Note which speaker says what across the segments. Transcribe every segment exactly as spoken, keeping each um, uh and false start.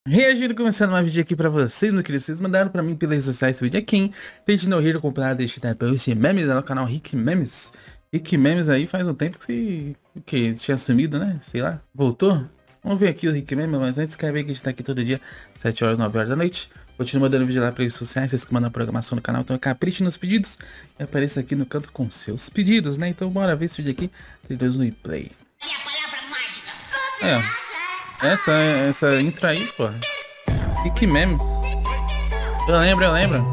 Speaker 1: Reagindo, começando mais vídeo aqui pra vocês, no que vocês mandaram pra mim pelas redes sociais. Esse vídeo aqui, tente não rir, comprar, deixar até post memes no canal Rick Memes. Rick Memes aí faz um tempo que, que tinha sumido, né? Sei lá, voltou? Vamos ver aqui o Rick Memes, mas antes quer ver que a gente tá aqui todo dia, sete horas, nove horas da noite. Continua mandando vídeo lá para redes sociais, vocês que mandam a programação no canal, então capriche nos pedidos e apareça aqui no canto com seus pedidos, né? Então bora ver esse vídeo aqui, três, dois, um e play.
Speaker 2: E a palavra mágica?
Speaker 1: É. Essa, essa intro aí, pô. Que memes. Eu lembro, eu lembro.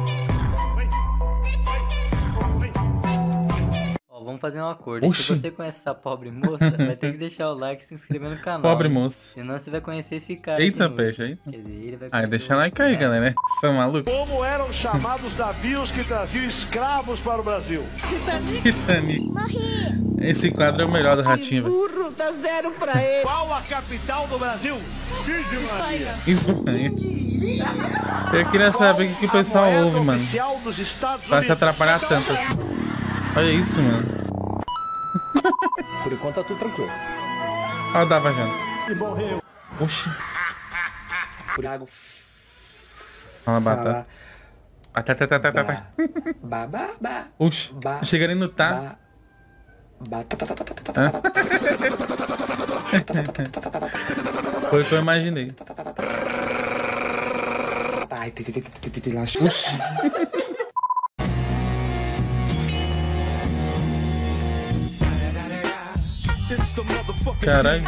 Speaker 3: Ó, vamos fazer um acordo.
Speaker 1: Oxi.
Speaker 3: Se você conhece essa pobre moça, vai ter que deixar o like e se inscrever no canal.
Speaker 1: Pobre
Speaker 3: né?
Speaker 1: moça.
Speaker 3: Senão você vai conhecer esse cara.
Speaker 1: Eita,
Speaker 3: aqui
Speaker 1: peixe aí.
Speaker 3: Quer dizer, ele vai
Speaker 1: Aí,
Speaker 3: conhecer
Speaker 1: deixa
Speaker 3: o
Speaker 1: like aí,
Speaker 3: cara.
Speaker 1: galera. Vocês são malucos?
Speaker 4: Como eram chamados navios que traziam escravos para o Brasil?
Speaker 1: Titanic. Esse quadro é o melhor do Ratinho, velho.
Speaker 2: Burro, dá zero pra ele.
Speaker 4: Qual a capital do Brasil? Virgem Maria.
Speaker 1: Isso aí. Eu queria saber o que, que o pessoal
Speaker 4: A moeda
Speaker 1: ouve, mano.
Speaker 4: oficial dos Estados
Speaker 1: Pra se
Speaker 4: Unidos.
Speaker 1: atrapalhar tanto assim. Olha isso, mano.
Speaker 5: Por enquanto tá tudo tranquilo.
Speaker 1: Olha o Dava Janta.
Speaker 4: E morreu.
Speaker 1: Oxi.
Speaker 5: Por água.
Speaker 1: Olha a batata. Batata, batata, batata.
Speaker 5: Ba, ba, ba.
Speaker 1: Oxi.
Speaker 5: Ba.
Speaker 1: Chegando no tá.
Speaker 5: Ba. Ba. ta, ta, ta, ta, ta, ta, ta, ta, ta.
Speaker 1: Foi o que eu imaginei.
Speaker 5: Ai, ti, ti, ti, ti, ti, ti, lá.
Speaker 1: Caralho.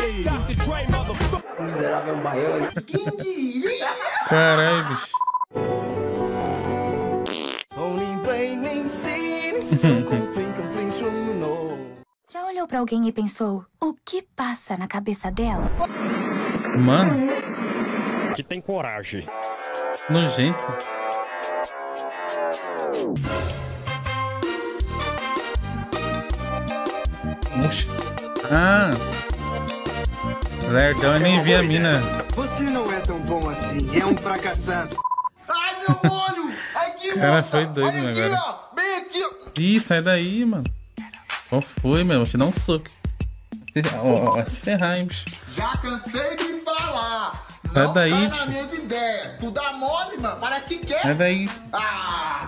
Speaker 5: Miserável baiano.
Speaker 1: Caralho, bicho.
Speaker 6: Já olhou pra alguém e pensou, o que passa na cabeça dela?
Speaker 1: Mano,
Speaker 7: Que tem coragem.
Speaker 1: nojento. Oxi. Ah. Lerdão, eu nem vi a mina.
Speaker 8: Você não é tão bom assim, é um fracassado. Ai, meu olho! Aqui,
Speaker 1: O cara
Speaker 8: moça!
Speaker 1: foi doido,
Speaker 8: Olha
Speaker 1: né,
Speaker 8: aqui,
Speaker 1: agora.
Speaker 8: ó! Bem aqui, ó!
Speaker 1: Ih, sai daí, mano. Qual foi, meu? Vou te dar um soco. Ó, ó, vai se ferrar, hein, bicho.
Speaker 8: Já cansei de falar!
Speaker 1: Sai
Speaker 8: Não
Speaker 1: daí,
Speaker 8: tá
Speaker 1: tio.
Speaker 8: nas minhas ideias! Tu dá mole, mano! Parece que quer!
Speaker 1: Sai daí.
Speaker 8: Ah!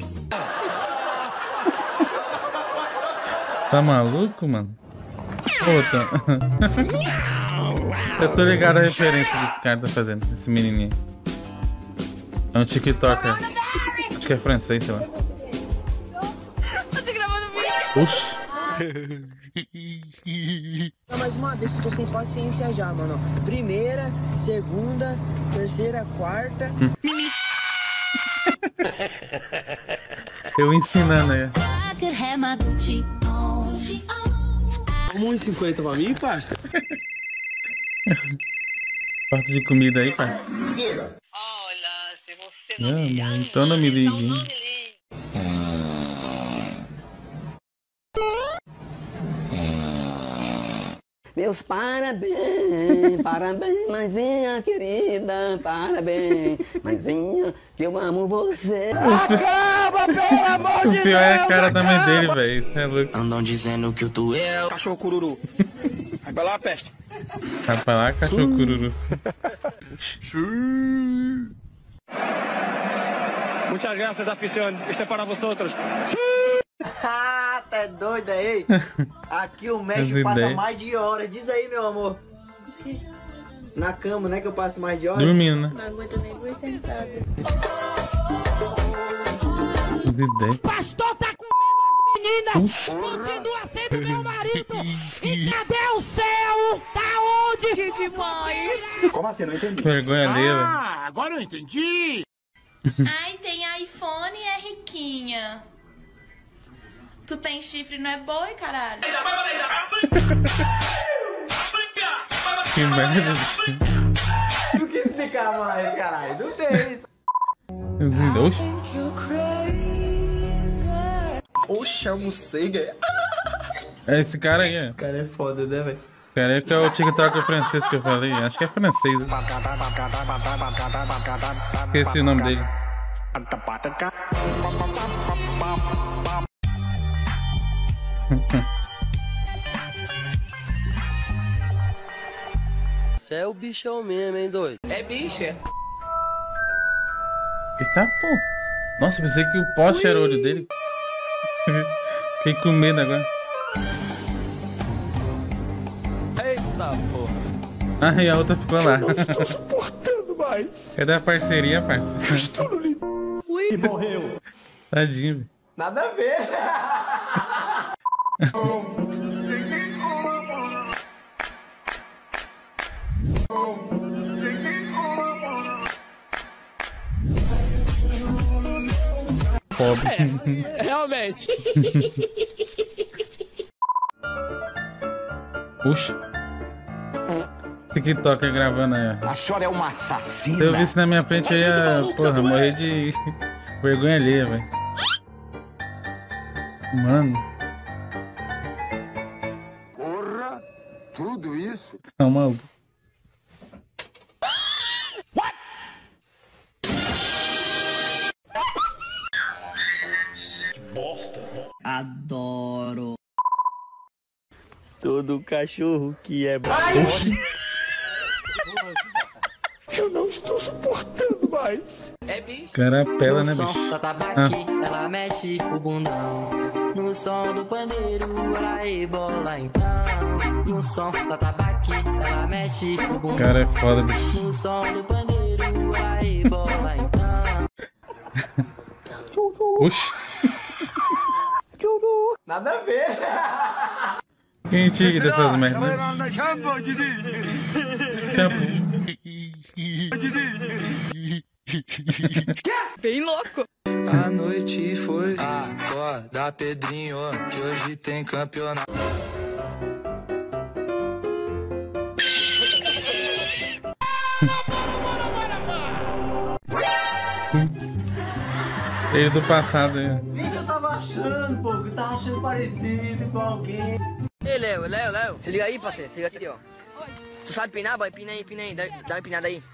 Speaker 1: Tá maluco, mano? Puta. Eu tô ligado a referência desse cara tá fazendo, esse menininho. É um TikToker. Acho que é francês, sei lá.
Speaker 6: Você gravando vídeo?
Speaker 1: Oxi.
Speaker 9: Mais uma vez que eu tô sem paciência já, mano. Primeira, segunda, terceira, quarta.
Speaker 1: Eu ensinando aí.
Speaker 8: um e cinquenta pra mim, parça?
Speaker 1: Parte de comida aí, parça.
Speaker 2: Olha, se você
Speaker 1: Não, mãe, então não me ligue. hein?
Speaker 9: Meus parabéns, parabéns, mãezinha querida, parabéns, mãezinha, que eu amo você. Acaba, pelo amor
Speaker 1: O pior é a cara da mãe dele, velho. É louco.
Speaker 8: Andam dizendo que o tu é.
Speaker 5: Cachorro cururu. Vai pra lá, peste.
Speaker 1: Vai pra lá, cachorro cururu.
Speaker 4: Muchas gracias, afición. Este é para vosotros.
Speaker 9: Ah, tá doido aí? Aqui o
Speaker 1: As
Speaker 9: México passa
Speaker 1: ideias.
Speaker 9: mais de hora. Diz aí, meu amor. Na cama, né, que eu passo mais de hora?
Speaker 1: Dormindo, né?
Speaker 6: Não aguento nem por sentado.
Speaker 1: As ideias.
Speaker 2: pastor tá comendo as meninas, continua sendo meu marido. E cadê o céu? Tá onde? Que demais!
Speaker 8: Como assim? Não entendi.
Speaker 1: Vergonha alheia, velho.
Speaker 4: Ah, agora eu entendi.
Speaker 10: Ai, tem iPhone e é riquinha. Tu tem chifre, não é boi, caralho?
Speaker 1: Que merda, bicho.
Speaker 9: Não quis explicar mais, caralho. Não tem isso.
Speaker 1: As ideias. Oxi.
Speaker 9: Oxe, almocei, velho.
Speaker 1: É esse cara aí, é.
Speaker 9: Esse cara é foda, né, velho?
Speaker 1: Cara, é que é o TikToker francês que eu falei. Acho que é francês. né? Esqueci o nome dele.
Speaker 11: Você é o bichão mesmo, hein, doido?
Speaker 2: É bicha.
Speaker 1: Eita, pô. Nossa, pensei que o poste era o olho dele. Fiquei com medo agora.
Speaker 3: Eita, porra.
Speaker 1: Ah, e a outra ficou lá.
Speaker 4: Não estou suportando mais.
Speaker 1: Cadê a parceria, parceiro?
Speaker 4: Estou no limite.
Speaker 2: Ui.
Speaker 4: Morreu.
Speaker 1: Tadinho, velho.
Speaker 2: Nada a ver.
Speaker 1: Pobre.
Speaker 2: É, realmente.
Speaker 1: Puxa. TikTok gravando aí.
Speaker 5: A senhora é uma assassina.
Speaker 1: Se eu visse na minha frente, eu ia, porra, morrer de vergonha alheia, velho. Mano.
Speaker 8: Porra, tudo isso?
Speaker 1: Tá maluco.
Speaker 2: Adoro.
Speaker 3: Todo cachorro que é bom.
Speaker 4: Eu não estou suportando mais.
Speaker 2: É bicho.
Speaker 1: Cara pela, né,
Speaker 3: No som
Speaker 1: bicho?
Speaker 3: da tabaque, ela mexe o bundão. No som do pandeiro, ela rebola então. No som da tabaque, ela mexe o bundão.
Speaker 1: Cara é foda, bicho.
Speaker 3: No som do pandeiro, ela rebola então.
Speaker 1: Oxi.
Speaker 2: Nada a ver.
Speaker 1: Quem tira dessas merdas?
Speaker 2: Bem louco.
Speaker 11: A noite foi acorda Pedrinho, que hoje tem campeonato.
Speaker 1: Ele do passado aí.
Speaker 2: Nem que eu tava achando, pô, que eu tava achando parecido com alguém.
Speaker 9: Ei, Léo, Léo, Léo. Se liga aí, parceiro. Se liga aqui, ó. Tu sabe pinar, boy? Pina aí, pina aí. Dá, dá uma empinada aí.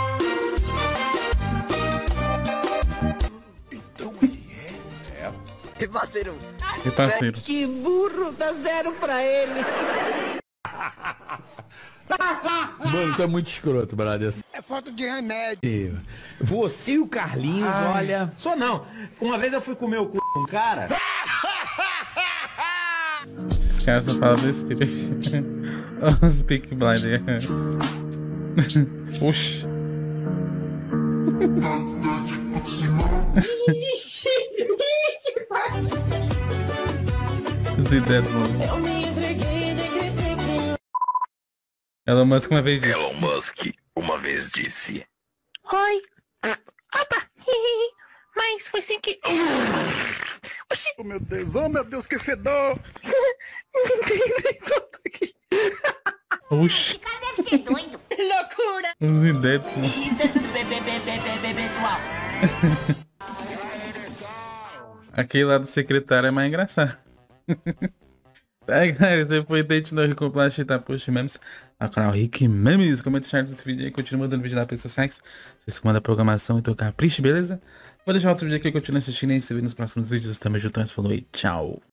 Speaker 4: Então ele é? É.
Speaker 9: E parceiro.
Speaker 1: E parceiro.
Speaker 9: Que burro, dá zero pra ele.
Speaker 12: Mano, tu é muito escroto, brother.
Speaker 8: É falta de remédio.
Speaker 12: Você e o Carlinhos,
Speaker 5: Ai,
Speaker 12: olha...
Speaker 5: Só não. Uma vez eu fui comer o cu com um cara.
Speaker 1: Esses caras só falam besteira. Olha os Peaky Blinders. Oxi.
Speaker 2: Ixi, ixi, pai.
Speaker 1: Os ideias, mano.
Speaker 2: Eu me entreguei, decretei que...
Speaker 1: Elon Musk uma vez disse.
Speaker 13: Elon Musk uma vez disse.
Speaker 2: Oi. Ah, opa. Mas foi sem que... Oxi.
Speaker 4: Oh meu Deus, oh meu Deus, que fedor.
Speaker 1: Oxi.
Speaker 10: Deve ser doido.
Speaker 2: Loucura.
Speaker 1: Os ideias, mano.
Speaker 2: Isso é tudo bem, bem, bem, bem, bem, bem, pessoal.
Speaker 1: Aquele lá do secretário é mais engraçado. Tá, galera, esse foi o Date no Rico Plast, tá? Post Memes, ao canal Rick Memes. Comenta o chat desse vídeo aí, continua mandando vídeo lá para seus likes. Vocês comandam a programação e teu capricho, beleza? Vou deixar outro vídeo aqui, continua assistindo e se vê nos próximos vídeos. Tamo junto, falou e tchau.